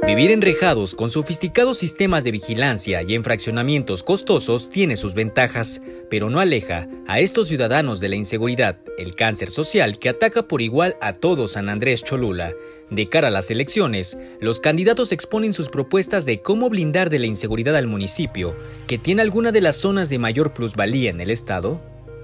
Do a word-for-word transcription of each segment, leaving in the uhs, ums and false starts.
Vivir enrejados con sofisticados sistemas de vigilancia y en fraccionamientos costosos tiene sus ventajas, pero no aleja a estos ciudadanos de la inseguridad, el cáncer social que ataca por igual a todo San Andrés Cholula. De cara a las elecciones, los candidatos exponen sus propuestas de cómo blindar de la inseguridad al municipio, que tiene alguna de las zonas de mayor plusvalía en el estado.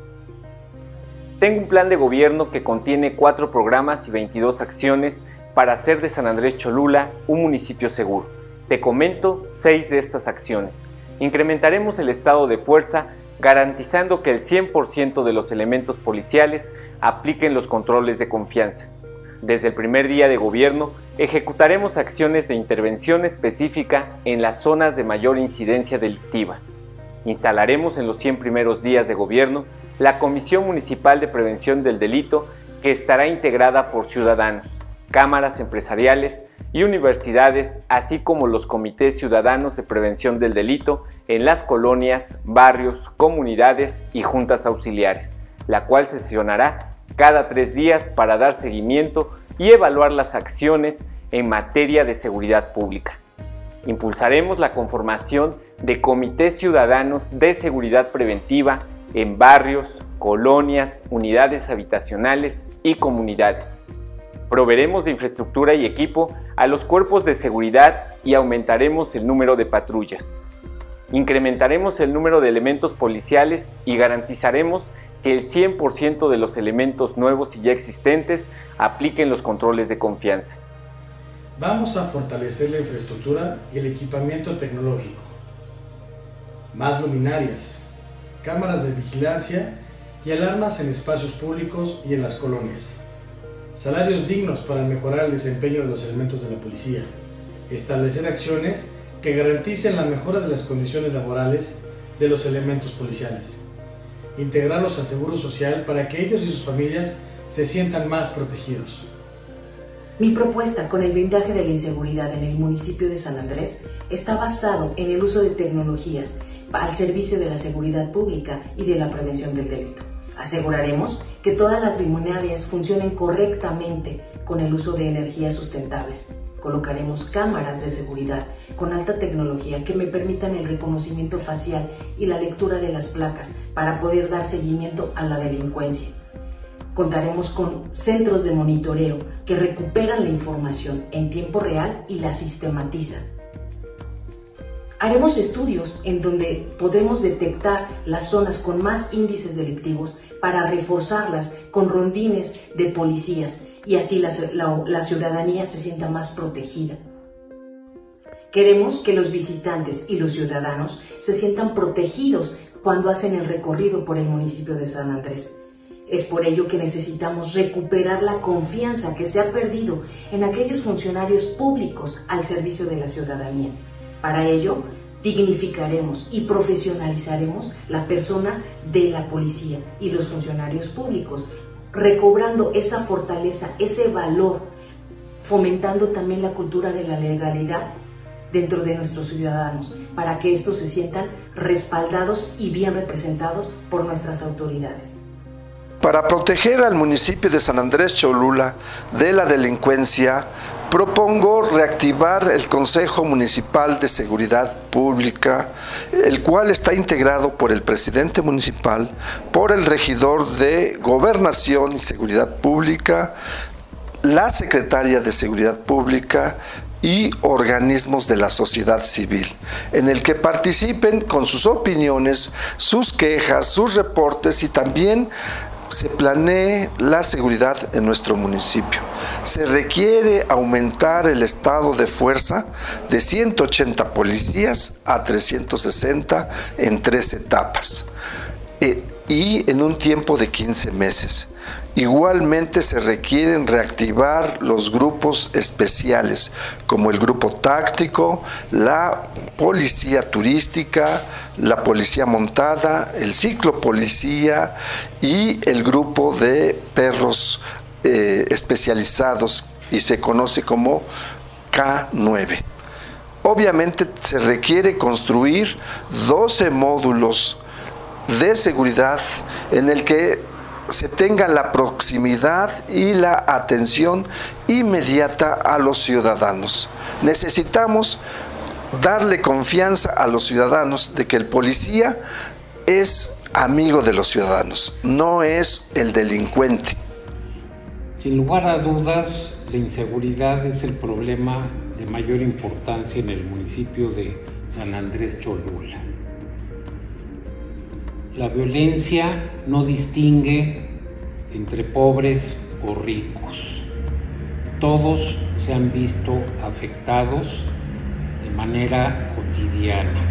Tengo un plan de gobierno que contiene cuatro programas y veintidós acciones para hacer de San Andrés Cholula un municipio seguro. Te comento seis de estas acciones. Incrementaremos el estado de fuerza, garantizando que el cien por ciento de los elementos policiales apliquen los controles de confianza. Desde el primer día de gobierno, ejecutaremos acciones de intervención específica en las zonas de mayor incidencia delictiva. Instalaremos en los cien primeros días de gobierno la Comisión Municipal de Prevención del Delito, que estará integrada por ciudadanos, cámaras empresariales y universidades, así como los comités ciudadanos de prevención del delito en las colonias, barrios, comunidades y juntas auxiliares, la cual sesionará cada tres días para dar seguimiento y evaluar las acciones en materia de seguridad pública. Impulsaremos la conformación de comités ciudadanos de seguridad preventiva en barrios, colonias, unidades habitacionales y comunidades. Proveeremos de infraestructura y equipo a los cuerpos de seguridad y aumentaremos el número de patrullas. Incrementaremos el número de elementos policiales y garantizaremos que el cien por ciento de los elementos nuevos y ya existentes apliquen los controles de confianza. Vamos a fortalecer la infraestructura y el equipamiento tecnológico. Más luminarias, cámaras de vigilancia y alarmas en espacios públicos y en las colonias. Salarios dignos para mejorar el desempeño de los elementos de la policía. Establecer acciones que garanticen la mejora de las condiciones laborales de los elementos policiales. Integrarlos al seguro social para que ellos y sus familias se sientan más protegidos. Mi propuesta con el blindaje de la inseguridad en el municipio de San Andrés está basado en el uso de tecnologías al servicio de la seguridad pública y de la prevención del delito. Aseguraremos que todas las luminarias funcionen correctamente con el uso de energías sustentables. Colocaremos cámaras de seguridad con alta tecnología que me permitan el reconocimiento facial y la lectura de las placas para poder dar seguimiento a la delincuencia. Contaremos con centros de monitoreo que recuperan la información en tiempo real y la sistematizan. Haremos estudios en donde podremos detectar las zonas con más índices delictivos para reforzarlas con rondines de policías y así la, la, la ciudadanía se sienta más protegida. Queremos que los visitantes y los ciudadanos se sientan protegidos cuando hacen el recorrido por el municipio de San Andrés. Es por ello que necesitamos recuperar la confianza que se ha perdido en aquellos funcionarios públicos al servicio de la ciudadanía. Para ello, dignificaremos y profesionalizaremos la persona de la policía y los funcionarios públicos, recobrando esa fortaleza, ese valor, fomentando también la cultura de la legalidad dentro de nuestros ciudadanos, para que estos se sientan respaldados y bien representados por nuestras autoridades. Para proteger al municipio de San Andrés Cholula de la delincuencia, propongo reactivar el Consejo Municipal de Seguridad Pública, el cual está integrado por el presidente municipal, por el regidor de Gobernación y Seguridad Pública, la secretaria de Seguridad Pública y organismos de la sociedad civil, en el que participen con sus opiniones, sus quejas, sus reportes y también se planee la seguridad en nuestro municipio. Se requiere aumentar el estado de fuerza de ciento ochenta policías a trescientos sesenta en tres etapas eh, y en un tiempo de quince meses. Igualmente se requieren reactivar los grupos especiales, como el grupo táctico, la policía turística, la policía montada, el ciclopolicía y el grupo de perros eh, especializados y se conoce como K nueve. Obviamente se requiere construir doce módulos de seguridad en el que se tenga la proximidad y la atención inmediata a los ciudadanos. Necesitamos darle confianza a los ciudadanos de que el policía es amigo de los ciudadanos, no es el delincuente. Sin lugar a dudas, la inseguridad es el problema de mayor importancia en el municipio de San Andrés Cholula. La violencia no distingue entre pobres o ricos. Todos se han visto afectados de manera cotidiana.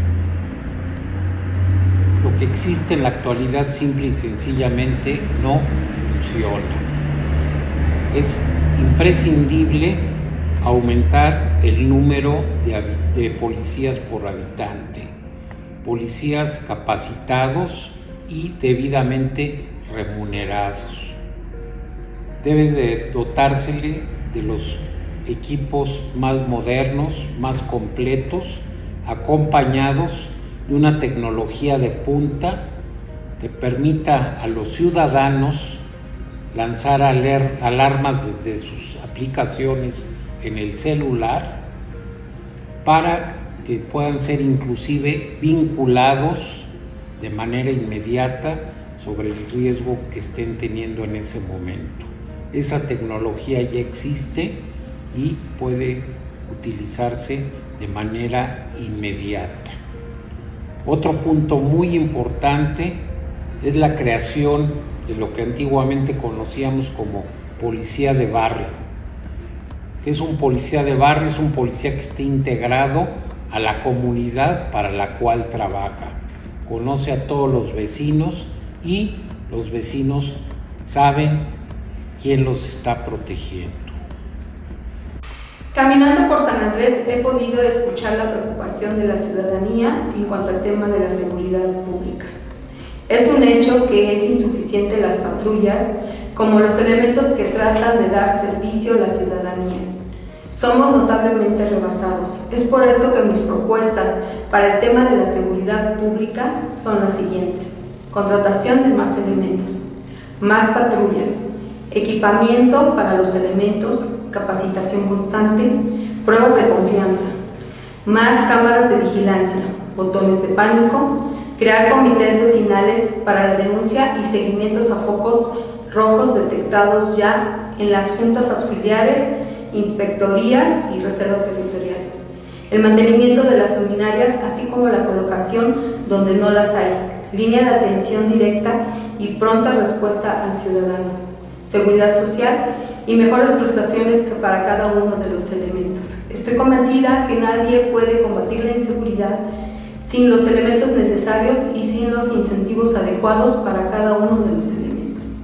Lo que existe en la actualidad simple y sencillamente no funciona. Es imprescindible aumentar el número de, de policías por habitante, policías capacitados y debidamente remunerados. Debe de dotársele de los equipos más modernos, más completos, acompañados de una tecnología de punta que permita a los ciudadanos lanzar aler- alarmas desde sus aplicaciones en el celular para que puedan ser inclusive vinculados de manera inmediata sobre el riesgo que estén teniendo en ese momento. Esa tecnología ya existe y puede utilizarse de manera inmediata. Otro punto muy importante es la creación de lo que antiguamente conocíamos como policía de barrio. ¿Qué es un policía de barrio? Es un policía que esté integrado a la comunidad para la cual trabaja. Conoce a todos los vecinos y los vecinos saben quién los está protegiendo. Caminando por San Andrés he podido escuchar la preocupación de la ciudadanía en cuanto al tema de la seguridad pública. Es un hecho que es insuficiente las patrullas como los elementos que tratan de dar servicio a la ciudadanía. Somos notablemente rebasados. Es por esto que mis propuestas para el tema de la seguridad pública son las siguientes: contratación de más elementos, más patrullas, equipamiento para los elementos, capacitación constante, pruebas de confianza, más cámaras de vigilancia, botones de pánico, crear comités vecinales para la denuncia y seguimientos a focos rojos detectados ya en las juntas auxiliares, inspectorías y reserva territorial. El mantenimiento de las luminarias, así como la colocación donde no las hay, línea de atención directa y pronta respuesta al ciudadano, seguridad social y mejores prestaciones que para cada uno de los elementos. Estoy convencida que nadie puede combatir la inseguridad sin los elementos necesarios y sin los incentivos adecuados para cada uno de los elementos.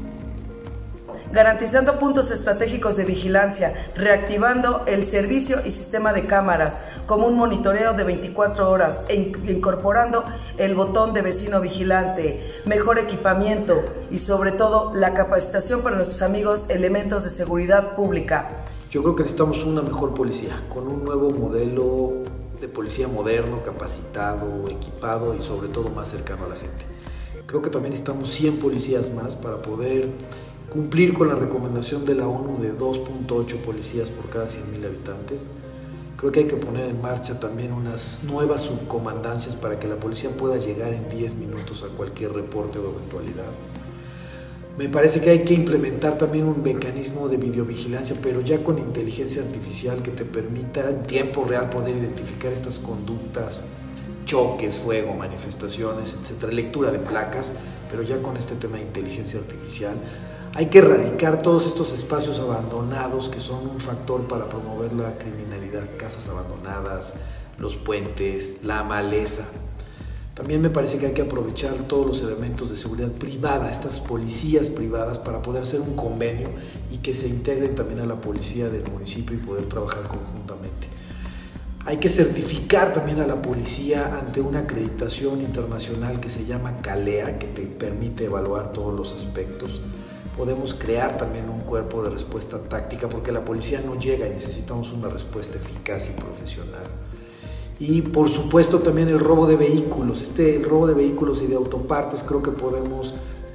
Garantizando puntos estratégicos de vigilancia, reactivando el servicio y sistema de cámaras como un monitoreo de veinticuatro horas e incorporando el botón de vecino vigilante, mejor equipamiento y sobre todo la capacitación para nuestros amigos elementos de seguridad pública. Yo creo que necesitamos una mejor policía, con un nuevo modelo de policía moderno, capacitado, equipado y sobre todo más cercano a la gente. Creo que también necesitamos cien policías más para poder cumplir con la recomendación de la ONU de dos punto ocho policías por cada cien mil habitantes. Creo que hay que poner en marcha también unas nuevas subcomandancias para que la policía pueda llegar en diez minutos a cualquier reporte o eventualidad. Me parece que hay que implementar también un mecanismo de videovigilancia, pero ya con inteligencia artificial que te permita en tiempo real poder identificar estas conductas, choques, fuego, manifestaciones, etcétera, lectura de placas, pero ya con este tema de inteligencia artificial. Hay que erradicar todos estos espacios abandonados que son un factor para promover la criminalidad, casas abandonadas, los puentes, la maleza. También me parece que hay que aprovechar todos los elementos de seguridad privada, estas policías privadas, para poder hacer un convenio y que se integren también a la policía del municipio y poder trabajar conjuntamente. Hay que certificar también a la policía ante una acreditación internacional que se llama CALEA, que te permite evaluar todos los aspectos. Podemos crear también un cuerpo de respuesta táctica porque la policía no llega y necesitamos una respuesta eficaz y profesional. Y por supuesto también el robo de vehículos, este, el robo de vehículos y de autopartes creo que podemos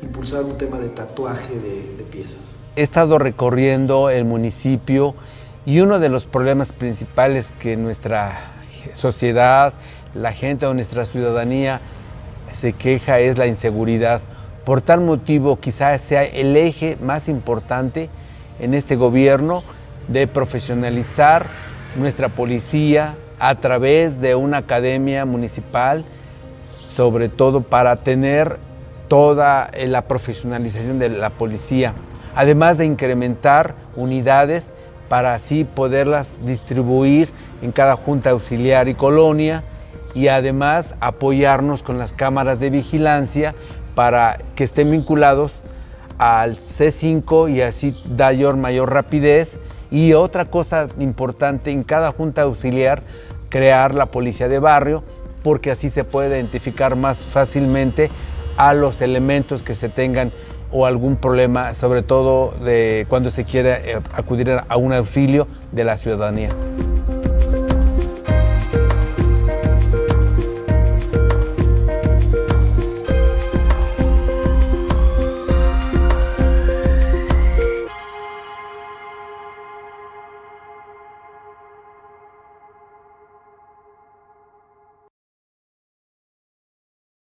impulsar un tema de tatuaje de, de piezas. He estado recorriendo el municipio y uno de los problemas principales que nuestra sociedad, la gente o nuestra ciudadanía se queja es la inseguridad. Por tal motivo, quizás sea el eje más importante en este gobierno de profesionalizar nuestra policía a través de una academia municipal, sobre todo para tener toda la profesionalización de la policía, además de incrementar unidades para así poderlas distribuir en cada junta auxiliar y colonia, y además apoyarnos con las cámaras de vigilancia para que estén vinculados al C cinco y así dar mayor rapidez. Y otra cosa importante, en cada junta auxiliar crear la policía de barrio, porque así se puede identificar más fácilmente a los elementos que se tengan o algún problema, sobre todo de cuando se quiere acudir a un auxilio de la ciudadanía.